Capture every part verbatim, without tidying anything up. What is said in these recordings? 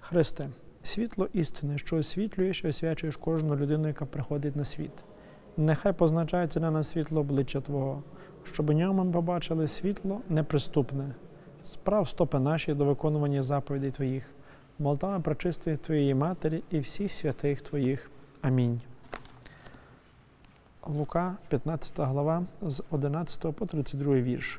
Христе, світло істини, що освітлюєш і освячуєш кожну людину, яка приходить на світ. Нехай позначається на нас світло обличчя Твого, щоб у ньому ми побачили світло неприступне. Справ стопи наші до виконування заповідей Твоїх, молитвами пречистої Твоєї Матері і всіх святих Твоїх. Амінь. Лука, п'ятнадцята глава, з одинадцятого по тридцять другий вірш.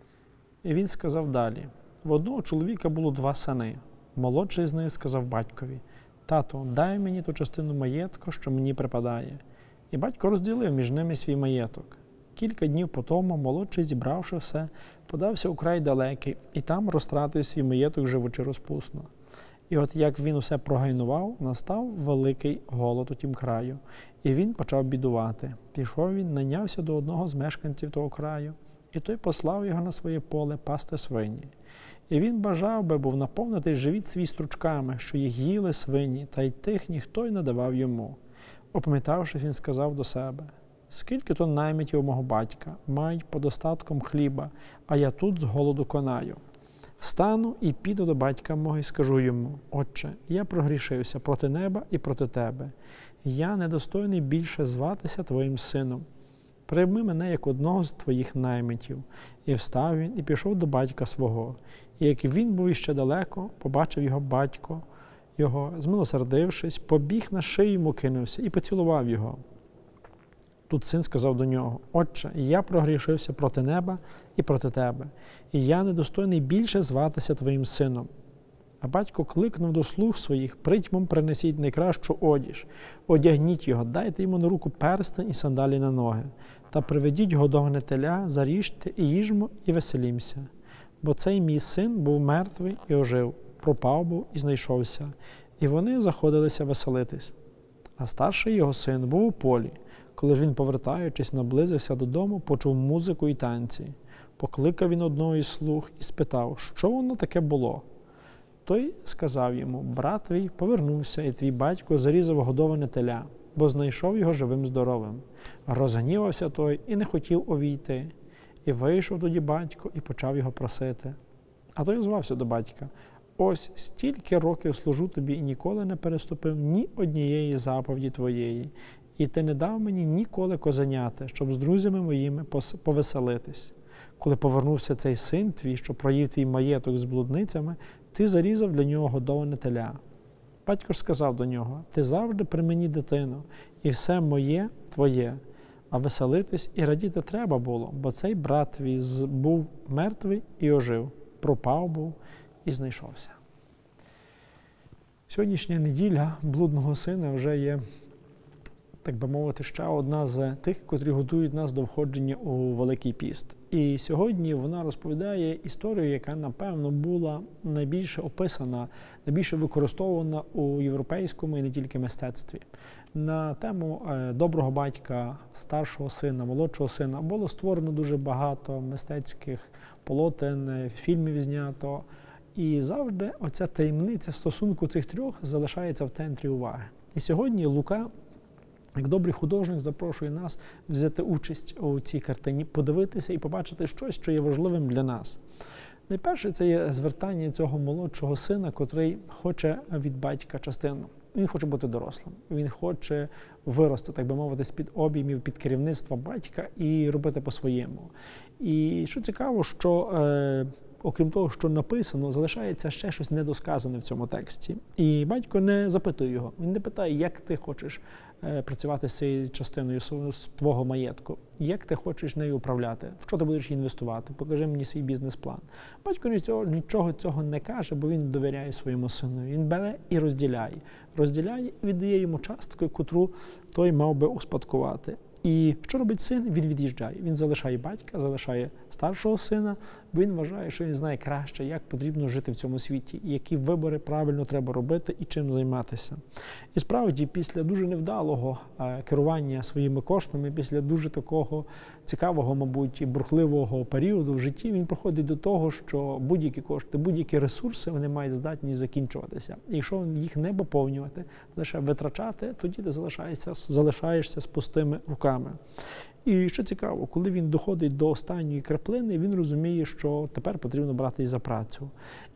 І він сказав далі: в одного чоловіка було два сини. Молодший з них сказав батькові: «Тато, дай мені ту частину маєтку, що мені припадає». І батько розділив між ними свій маєток. Кілька днів по тому молодший, зібравши все, подався у край далекий, і там розтратив свій маєток, живучи розпусно. І от як він усе прогайнував, настав великий голод у тім краю, і він почав бідувати. Пішов він, найнявся до одного з мешканців того краю, і той послав його на своє поле пасти свині. І він бажав би був наповнити живіт свій стручками, що їх їли свині, та й тих ніхто й не давав йому. Опам'ятавшись, він сказав до себе: «Скільки то наймитів у мого батька, мають подостатком хліба, а я тут з голоду конаю. Встану і піду до батька мого і скажу йому: Отче, я прогрішився проти неба і проти тебе. Я недостойний більше зватися твоїм сином. Прийми мене як одного з твоїх наймитів». І встав він, і пішов до батька свого. І як він був іще далеко, побачив його батько, його, змилосердившись, побіг на шию йому кинувся і поцілував його. Тут син сказав до нього: «Отче, я прогрішився проти неба і проти тебе, і я недостойний більше зватися твоїм сином». А батько кликнув до слуг своїх: «Притьмом принесіть найкращу одіж, одягніть його, дайте йому на руку перстень і сандалі на ноги, та приведіть годоване теля, заріжте і їжмо, і веселімся. Бо цей мій син був мертвий і ожив, пропав був і знайшовся». І вони заходилися веселитись. А старший його син був у полі. Коли ж він, повертаючись, наблизився додому, почув музику і танці. Покликав він одного із слуг і спитав, що воно таке було. Той сказав йому: «Брат твій повернувся, і твій батько зарізав годоване теля, бо знайшов його живим-здоровим». Розгнівався той і не хотів увійти. І вийшов тоді батько і почав його просити. А той озвався до батька: «Ось стільки років служу тобі і ніколи не переступив ні однієї заповіді твоєї, і ти не дав мені ніколи козеняти, щоб з друзями моїми повеселитись. Коли повернувся цей син твій, що проїв твій маєток з блудницями, ти зарізав для нього годоване теля». Батько ж сказав до нього: «Ти завжди при мені, дитино, і все моє твоє, а веселитись і радіти треба було, бо цей брат твій був мертвий і ожив, пропав був і знайшовся». Сьогоднішня неділя блудного сина вже є, так би мовити, ще одна з тих, котрі готують нас до входження у Великий піст. І сьогодні вона розповідає історію, яка, напевно, була найбільше описана, найбільше використовувана у європейському і не тільки мистецтві. На тему доброго батька, старшого сина, молодшого сина було створено дуже багато мистецьких полотен, фільмів знято. І завжди оця таємниця стосунку цих трьох залишається в центрі уваги. І сьогодні Лука, як добрий художник, запрошує нас взяти участь у цій картині, подивитися і побачити щось, що є важливим для нас. Найперше, це є звертання цього молодшого сина, котрий хоче від батька частину. Він хоче бути дорослим, він хоче вирости, так би мовити, з-під обіймів, під керівництва батька і робити по-своєму. І що цікаво, що е, окрім того, що написано, залишається ще щось недосказане в цьому тексті. І батько не запитує його, він не питає, як ти хочеш е, працювати з цією частиною з твого маєтку, як ти хочеш нею управляти, в що ти будеш інвестувати, покажи мені свій бізнес-план. Батько нічого, нічого цього не каже, бо він довіряє своєму сину. Він бере і розділяє. Розділяє і віддає йому частку, котру той мав би успадкувати. І що робить син? Він від'їжджає. Він залишає батька, залишає старшого сина, бо він вважає, що він знає краще, як потрібно жити в цьому світі, які вибори правильно треба робити і чим займатися. І справді, після дуже невдалого керування своїми коштами, після дуже такого цікавого, мабуть, бурхливого періоду в житті, він приходить до того, що будь-які кошти, будь-які ресурси, вони мають здатність закінчуватися. І якщо їх не поповнювати, лише витрачати, тоді ти залишаєшся, залишаєшся з пустими руками. І що цікаво, коли він доходить до останньої краплини, він розуміє, що тепер потрібно братись за працю.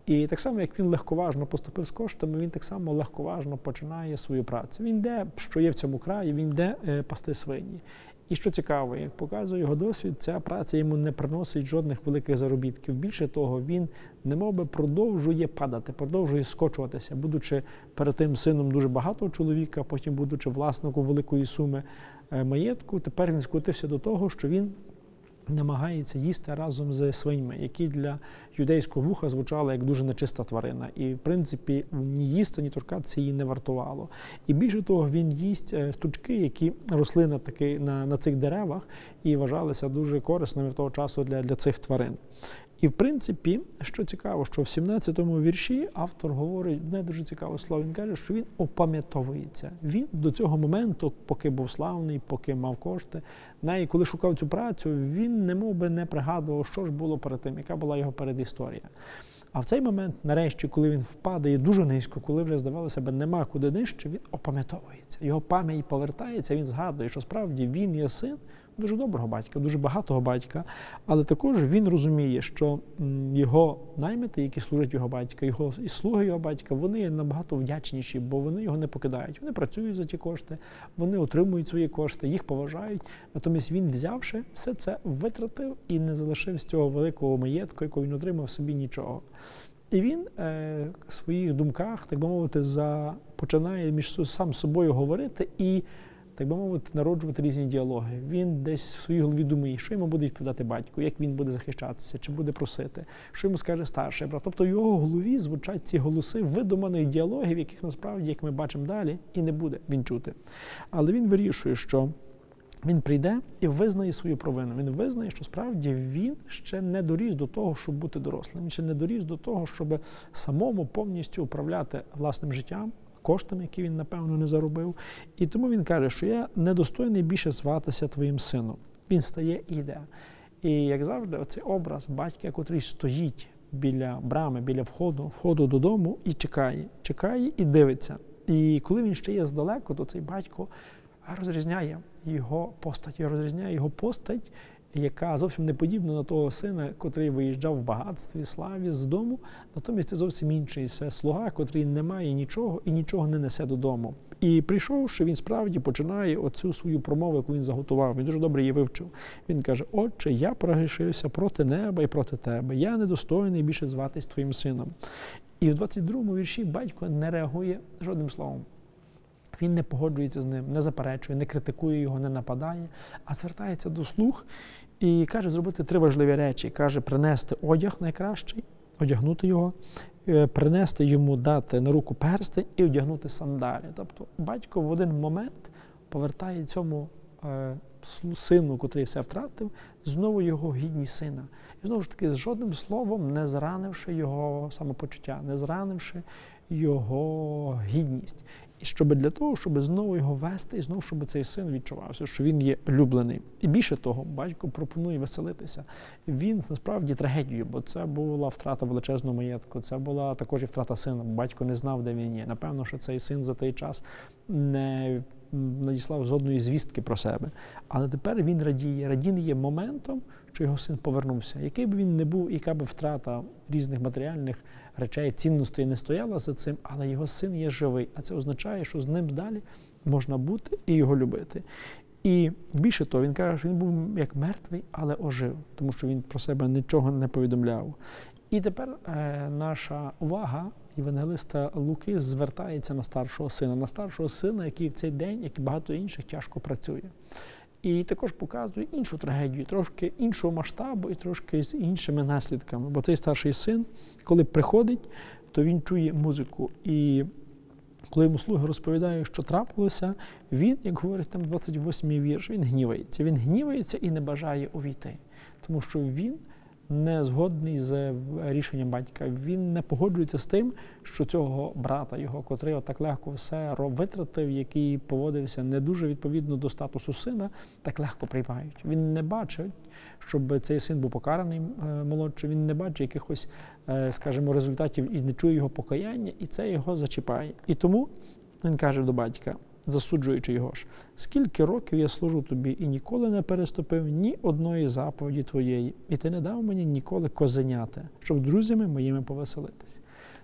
І так само, як він легковажно поступив з коштами, він так само легковажно починає свою працю. Він йде, що є в цьому краї, він йде е, пасти свині. І що цікаво, як показує його досвід, ця праця йому не приносить жодних великих заробітків. Більше того, він немовби продовжує падати, продовжує скочуватися, будучи перед тим сином дуже багатого чоловіка, потім будучи власником великої суми маєтку, тепер він скотився до того, що він намагається їсти разом з свиньми, які для юдейського вуха звучали як дуже нечиста тварина. І, в принципі, ні їсти, ні торкатися її не вартувало. І більше того, він їсть стручки, які росли на, таки, на, на цих деревах і вважалися дуже корисними в того часу для, для цих тварин. І, в принципі, що цікаво, що в сімнадцятому вірші автор говорить не дуже цікаве слово. Він каже, що він опам'ятовується. Він до цього моменту, поки був славний, поки мав кошти, навіть коли шукав цю працю, він немов би не пригадував, що ж було перед тим, яка була його передісторія. А в цей момент, нарешті, коли він впадає дуже низько, коли вже, здавалося б, нема куди нижче, він опам'ятовується. Його пам'ять повертається, він згадує, що справді він є син дуже доброго батька, дуже багатого батька, але також він розуміє, що його наймити, які служать його батька, його і слуги його батька, вони набагато вдячніші, бо вони його не покидають. Вони працюють за ті кошти, вони отримують свої кошти, їх поважають. Натомість він, взявши, все це витратив і не залишив з цього великого маєтку, якого він отримав собі нічого. І він е, в своїх думках, так би мовити, за, починає між сам собою говорити і, так би мовити, народжувати різні діалоги. Він десь в своїй голові думає, що йому буде відповідати батько, як він буде захищатися, чи буде просити, що йому скаже старший брат. Тобто в його голові звучать ці голоси видуманих діалогів, яких насправді, як ми бачимо далі, і не буде він чути. Але він вирішує, що він прийде і визнає свою провину. Він визнає, що справді він ще не доріс до того, щоб бути дорослим. Він ще не доріс до того, щоб самому повністю управляти власним життям, коштами, які він, напевно, не заробив. І тому він каже, що я недостойний більше зватися твоїм сином. Він стає і йде. І, як завжди, оцей образ батька, котрий стоїть біля брами, біля входу, входу додому і чекає. Чекає і дивиться. І коли він ще є здалеку, то цей батько розрізняє його постать, розрізняє його постать, яка зовсім не подібна на того сина, котрий виїжджав в багатстві, славі з дому, натомість це зовсім інший. Це слуга, котрий не має нічого і нічого не несе додому. І прийшовши, він справді починає оцю свою промову, яку він заготував. Він дуже добре її вивчив. Він каже: «Отче, я прогрішився проти неба і проти тебе. Я недостойний більше зватись твоїм сином». І в двадцять другому вірші батько не реагує жодним словом. Він не погоджується з ним, не заперечує, не критикує його, не нападає, а звертається до слуг і каже зробити три важливі речі. Каже принести одяг найкращий, одягнути його, принести йому, дати на руку перстень і одягнути сандалі. Тобто батько в один момент повертає цьому е, сину, котрий все втратив, знову його гідність сина. І знову ж таки, з жодним словом не зранивши його самопочуття, не зранивши його гідність. І щоб для того, щоб знову його вести, і знову, щоб цей син відчувався, що він є улюблений. І більше того, батько пропонує веселитися. Він насправді трагедію, бо це була втрата величезного маєтку, це була також і втрата сина. Батько не знав, де він є. Напевно, що цей син за той час не надіслав жодної звістки про себе. Але тепер він радіє. Радіє моментом, що його син повернувся. Який б він не був, яка б втрата різних матеріальних речей, цінностей не стояла за цим, але його син є живий. А це означає, що з ним далі можна бути і його любити. І більше того, він каже, що він був як мертвий, але ожив, тому що він про себе нічого не повідомляв. І тепер е, наша увага євангелиста Луки звертається на старшого сина, на старшого сина, який в цей день, як і багато інших, тяжко працює. І також показує іншу трагедію, трошки іншого масштабу і трошки з іншими наслідками. Бо цей старший син, коли приходить, то він чує музику. І коли йому слуги розповідають, що трапилося, він, як говорить там двадцять восьмий вірш, він гнівається. Він гнівається і не бажає увійти. Тому що він не згодний з рішенням батька. Він не погоджується з тим, що цього брата його, котрий отак легко все витратив, який поводився не дуже відповідно до статусу сина, так легко приймають. Він не бачить, щоб цей син був покараний молодший, він не бачить якихось, скажімо, результатів і не чує його покаяння, і це його зачіпає. І тому він каже до батька, засуджуючи його ж: «Скільки років я служу тобі і ніколи не переступив ні одної заповіді твоєї, і ти не дав мені ніколи козеняти, щоб друзями моїми повеселитись».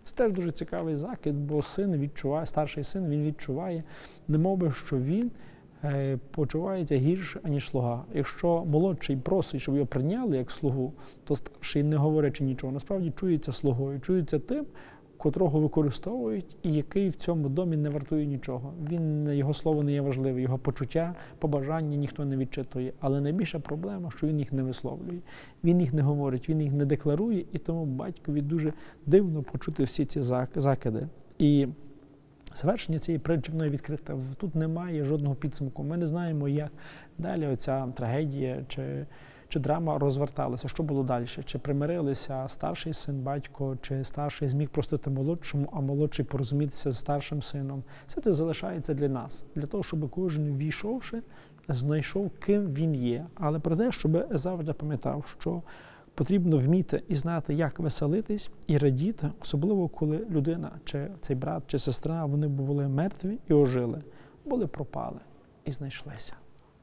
Це теж дуже цікавий закид, бо син відчуває, старший син, він відчуває, немовби, що він е, почувається гірше, аніж слуга. Якщо молодший просить, щоб його прийняли як слугу, то старший, не говорячи нічого, насправді чується слугою, чується тим, котрого використовують і який в цьому домі не вартує нічого. Він, його слово не є важливе, його почуття, побажання ніхто не відчитує. Але найбільша проблема, що він їх не висловлює. Він їх не говорить, він їх не декларує, і тому батькові дуже дивно почути всі ці закиди. І завершення цієї притчі воно відкрите. Тут немає жодного підсумку. Ми не знаємо, як далі оця трагедія чи Чи драма розверталася, що було далі? Чи примирилися старший син, батько, чи старший зміг простити молодшому, а молодший порозумітися з старшим сином? Все це залишається для нас, для того, щоб кожен, війшовши, знайшов, ким він є. Але про те, щоб завжди пам'ятав, що потрібно вміти і знати, як веселитись і радіти, особливо коли людина, чи цей брат, чи сестра, вони були мертві і ожили, були пропали і знайшлися.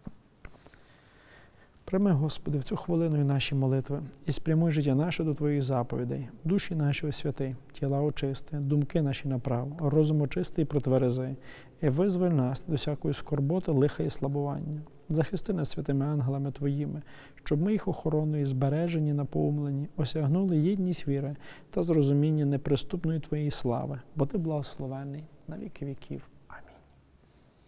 Прийми, Господи, в цю хвилину і наші молитви і спрямуй життя наше до Твоїх заповідей, душі наші освяти, тіла очисти, думки наші направ, розум очисти і протверези, і визволь нас до всякої скорботи, лиха і слабування. Захисти нас святими ангелами Твоїми, щоб ми їх охороною збережені, наповнені, осягнули єдність віри та зрозуміння неприступної Твоєї слави, бо Ти благословенний на віки віків.